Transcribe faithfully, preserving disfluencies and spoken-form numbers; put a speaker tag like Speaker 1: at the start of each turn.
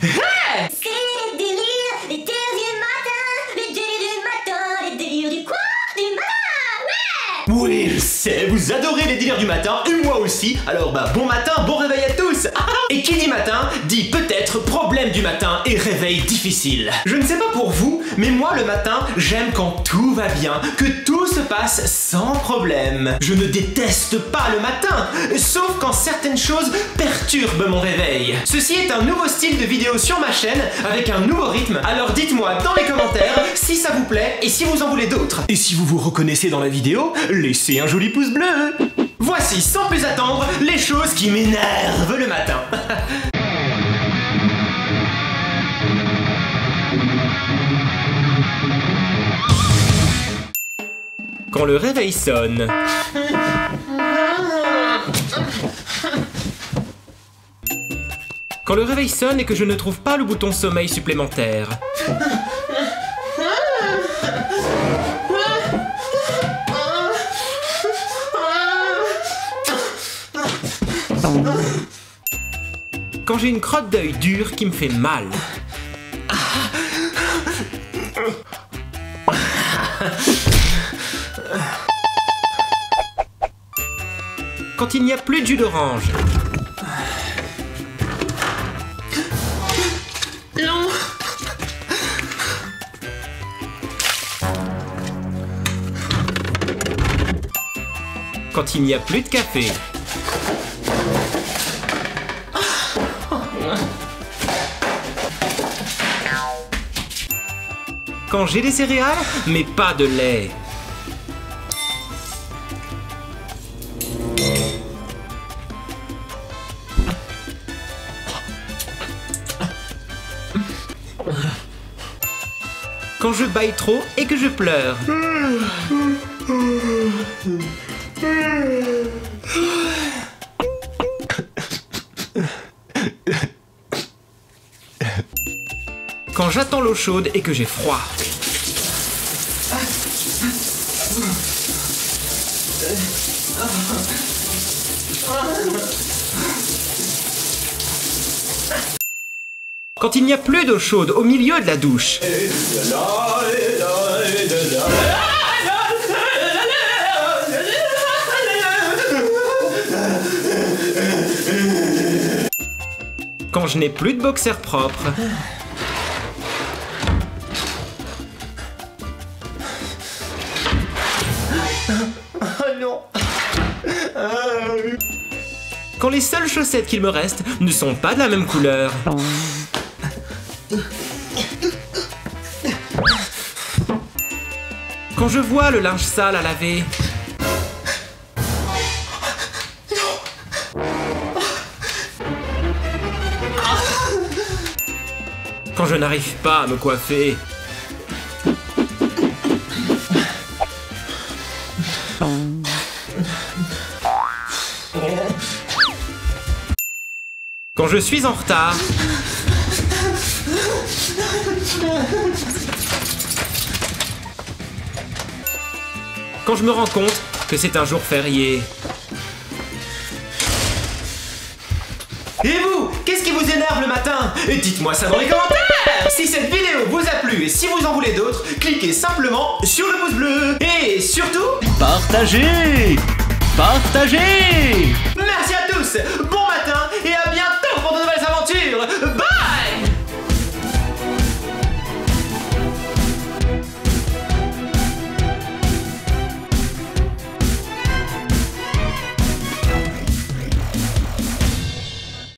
Speaker 1: Hey!
Speaker 2: C'est les délires, les délires du matin, les délires du matin, les délires du quoi? Du matin, ouais!
Speaker 1: Oui, je sais, vous adorez les délires du matin, et moi aussi. Alors bah bon matin, bon réveil à tous. Et qui dit matin, dit peut-être problème du matin et réveil difficile. Je ne sais pas pour vous, mais moi le matin, j'aime quand tout va bien, que tout se passe sans problème. Je ne déteste pas le matin, sauf quand certaines choses perturbent mon réveil. Ceci est un nouveau style de vidéo sur ma chaîne, avec un nouveau rythme, alors dites-moi dans les commentaires si ça vous plaît et si vous en voulez d'autres. Et si vous vous reconnaissez dans la vidéo, laissez un joli pouce bleu. Voici sans plus attendre les choses qui m'énervent le matin. Quand le réveil sonne. Quand le réveil sonne et que je ne trouve pas le bouton sommeil supplémentaire. Quand j'ai une crotte d'œil dure qui me fait mal. Quand il n'y a plus de jus d'orange.
Speaker 3: Non.
Speaker 1: Quand il n'y a plus de café. Quand j'ai des céréales, mais pas de lait. Quand je baille trop et que je pleure. Quand j'attends l'eau chaude et que j'ai froid. Quand il n'y a plus d'eau chaude au milieu de la douche. Quand je n'ai plus de boxers propres.
Speaker 3: Oh non.
Speaker 1: Quand les seules chaussettes qu'il me reste ne sont pas de la même couleur. Quand je vois le linge sale à laver. Quand je n'arrive pas à me coiffer. Quand je suis en retard. Quand je me rends compte que c'est un jour férié. Et vous, qu'est-ce qui vous énerve le matin? Dites-moi ça dans les commentaires. Si cette vidéo vous a plu et si vous en voulez d'autres, cliquez simplement sur le pouce bleu. Et surtout, partagez! Partagez! Merci à tous, bon matin et à bientôt pour de nouvelles aventures.